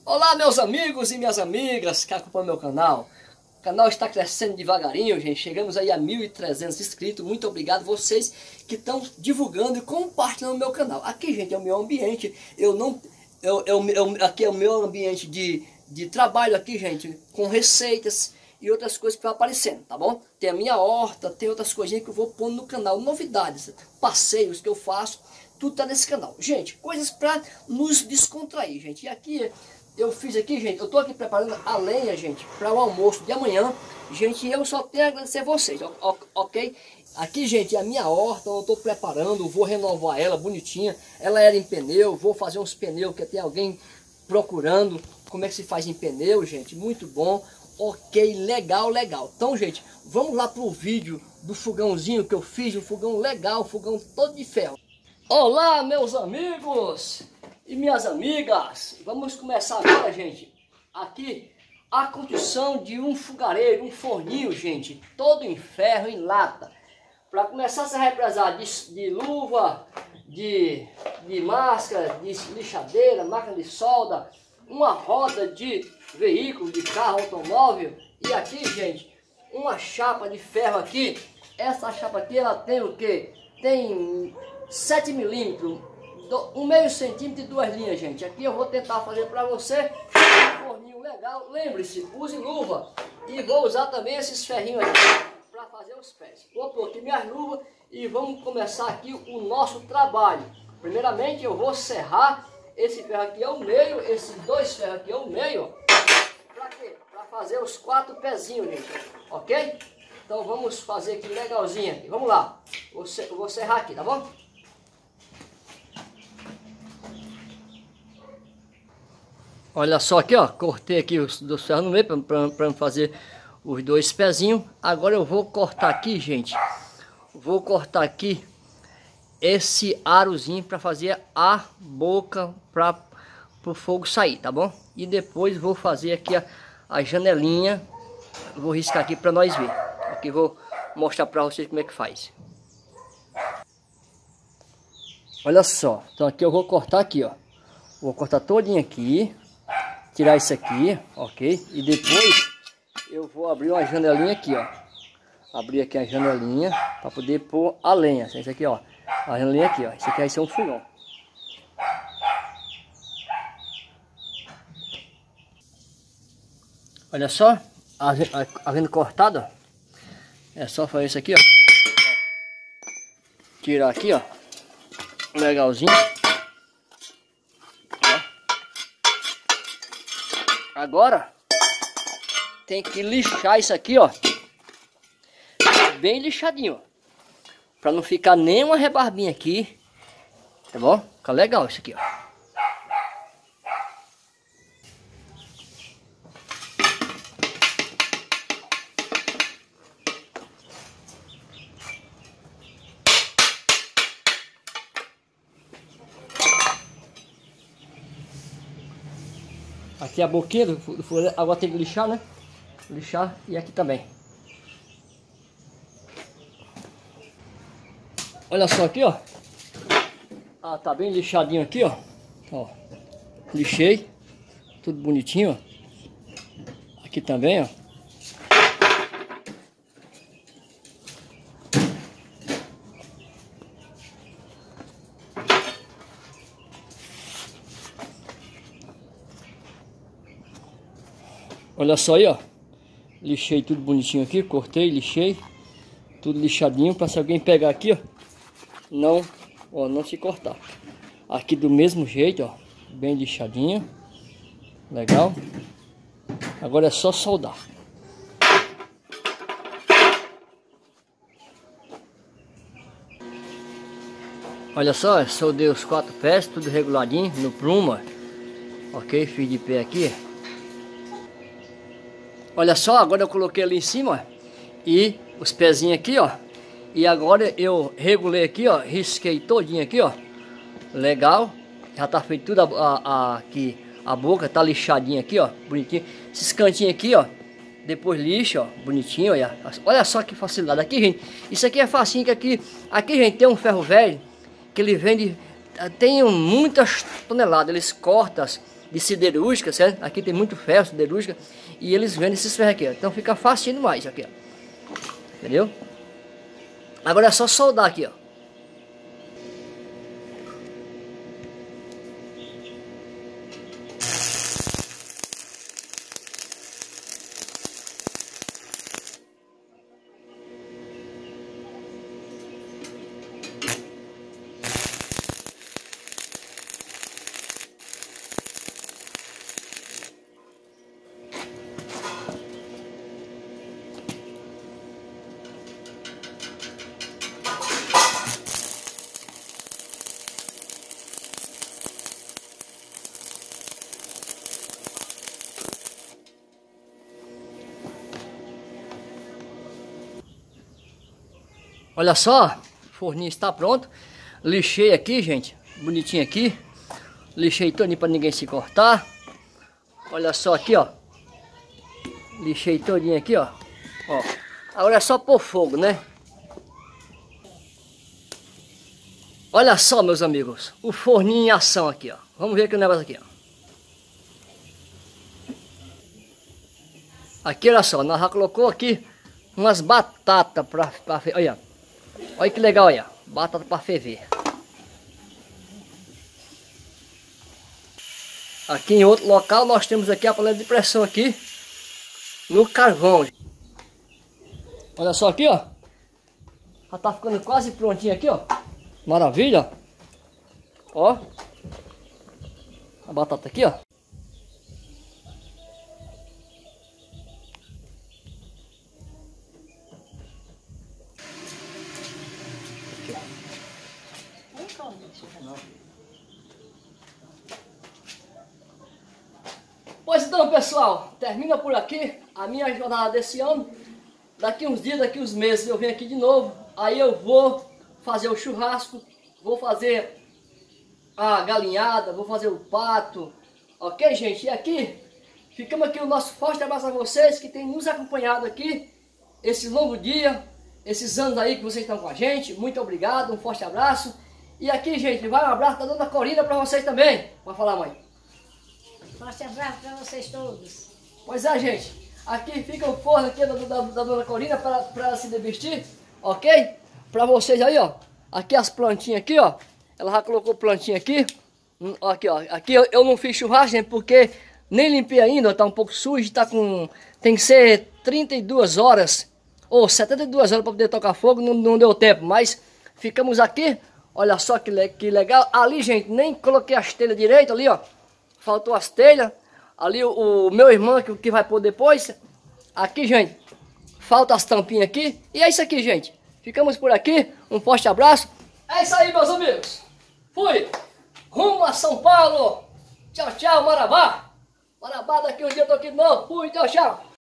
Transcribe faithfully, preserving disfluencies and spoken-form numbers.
Olá, meus amigos e minhas amigas que acompanham meu canal. O canal está crescendo devagarinho, gente. Chegamos aí a mil e trezentos inscritos. Muito obrigado vocês que estão divulgando e compartilhando o meu canal. Aqui, gente, é o meu ambiente. Eu não, eu, eu, eu, aqui é o meu ambiente de, de trabalho aqui, gente, com receitas e outras coisas que vão aparecendo, tá bom? Tem a minha horta, tem outras coisinhas que eu vou pondo no canal. Novidades, passeios que eu faço. Tudo tá nesse canal. Gente, coisas para nos descontrair, gente. E aqui eu fiz aqui, gente, eu tô aqui preparando a lenha, gente, para o almoço de amanhã. Gente, eu só tenho a agradecer a vocês, ok? Aqui, gente, é a minha horta, eu tô preparando, vou renovar ela bonitinha. Ela era em pneu, vou fazer uns pneus, que tem alguém procurando como é que se faz em pneu, gente. Muito bom, ok, legal, legal. Então, gente, vamos lá pro vídeo do fogãozinho que eu fiz, um fogão legal, um fogão todo de ferro. Olá, meus amigos e minhas amigas, vamos começar agora, gente, aqui a construção de um fogareiro, um forninho, gente, todo em ferro, em lata. Para começar a se represar de, de luva, de, de máscara, de lixadeira, máquina de solda, uma roda de veículo, de carro, automóvel. E aqui, gente, uma chapa de ferro aqui. Essa chapa aqui, ela tem o que? Tem sete milímetros, um meio centímetro e duas linhas, gente. Aqui eu vou tentar fazer para você um forninho legal. Lembre-se, use luva. E vou usar também esses ferrinhos aqui para fazer os pés. Vou pôr aqui minhas luvas e vamos começar aqui o nosso trabalho. Primeiramente eu vou serrar esse ferro aqui ao meio, esses dois ferros aqui ao meio. Para quê? Para fazer os quatro pezinhos, gente. Ok? Então vamos fazer aqui legalzinho aqui. Vamos lá. Eu vou serrar aqui, tá bom? Olha só aqui, ó, cortei aqui os dois ferros no meio para fazer os dois pezinhos. Agora eu vou cortar aqui, gente. Vou cortar aqui esse arozinho para fazer a boca para o fogo sair, tá bom? E depois vou fazer aqui a, a janelinha. Vou riscar aqui para nós ver. Aqui vou mostrar para vocês como é que faz. Olha só, então aqui eu vou cortar aqui, ó. Vou cortar todinho aqui. Tirar isso aqui, ok? E depois eu vou abrir uma janelinha aqui, ó. Abrir aqui a janelinha para poder pôr a lenha. Isso aqui, ó. A janelinha aqui, ó. Isso aqui vai ser um fogão. Olha só, havendo cortado, ó. É só fazer isso aqui, ó. Tirar aqui, ó. Legalzinho. Agora tem que lixar isso aqui, ó, bem lixadinho, para não ficar nenhuma rebarbinha aqui, tá bom? Fica legal isso aqui, ó. Aqui é a boquinha do fogo, agora tem que lixar, né? Lixar e aqui também. Olha só aqui, ó. Ah, tá bem lixadinho aqui, ó. Ó, lixei. Tudo bonitinho, ó. Aqui também, ó. Olha só aí, ó. Lixei tudo bonitinho aqui, cortei, lixei. Tudo lixadinho para se alguém pegar aqui, ó, não, ó, não se cortar. Aqui do mesmo jeito, ó, bem lixadinho. Legal. Agora é só soldar. Olha só, soldei os quatro pés, tudo reguladinho no prumo, ó. Ok, fiz de pé aqui. Olha só, agora eu coloquei ali em cima, ó, e os pezinhos aqui, ó. E agora eu regulei aqui, ó, risquei todinho aqui, ó. Legal. Já tá feito tudo a, a, a, aqui, a boca tá lixadinha aqui, ó, bonitinho. Esses cantinhos aqui, ó, depois lixa, ó, bonitinho, olha. Olha só que facilidade. Aqui, gente, isso aqui é facinho, que aqui, aqui, gente, tem um ferro velho que ele vende, tem muitas toneladas, eles cortam de siderúrgica, certo? Aqui tem muito ferro, siderúrgica, e eles vendem esses ferros aqui, ó. Então fica facinho demais aqui, ó. Entendeu? Agora é só soldar aqui, ó. Olha só, o forninho está pronto. Lixei aqui, gente, bonitinho aqui. Lixei todinho para ninguém se cortar. Olha só aqui, ó. Lixei todinho aqui, ó. Ó. Agora é só pôr fogo, né? Olha só, meus amigos, o forninho em ação aqui, ó. Vamos ver aqui o negócio aqui, ó. Aqui, olha só, nós já colocou aqui umas batatas para... Olha, olha que legal, olha. Batata para ferver. Aqui em outro local nós temos aqui a panela de pressão aqui no carvão. Olha só aqui, ó. Já tá ficando quase prontinho aqui, ó. Maravilha. Ó. A batata aqui, ó. Pois então, pessoal, termina por aqui a minha jornada desse ano. Daqui uns dias, daqui uns meses eu venho aqui de novo. Aí eu vou fazer o churrasco, vou fazer a galinhada, vou fazer o pato. Ok, gente? E aqui, ficamos aqui o nosso forte abraço a vocês que têm nos acompanhado aqui esse longo dia, esses anos aí que vocês estão com a gente. Muito obrigado, um forte abraço. E aqui, gente, vai um abraço da dona Corina para vocês também. Pode falar, mãe. Forte abraço para vocês todos. Pois é, gente. Aqui fica o forno aqui da, da, da dona Corina para ela se desvestir, ok? Para vocês aí, ó. Aqui as plantinhas aqui, ó. Ela já colocou plantinha aqui. Hum, aqui, ó. Aqui eu, eu não fiz churrasco, gente, porque nem limpei ainda, ó. Tá um pouco sujo, tá com... Tem que ser trinta e duas horas ou setenta e duas horas para poder tocar fogo. Não, não deu tempo, mas ficamos aqui. Olha só que, le que legal. Ali, gente, nem coloquei as telhas direito ali, ó. Faltou as telhas. Ali o, o meu irmão que, que vai pôr depois. Aqui, gente, falta as tampinhas aqui. E é isso aqui, gente. Ficamos por aqui. Um forte abraço. É isso aí, meus amigos. Fui. Rumo a São Paulo. Tchau, tchau, Marabá. Marabá, daqui um dia eu tô aqui de novo. Fui, tchau, tchau.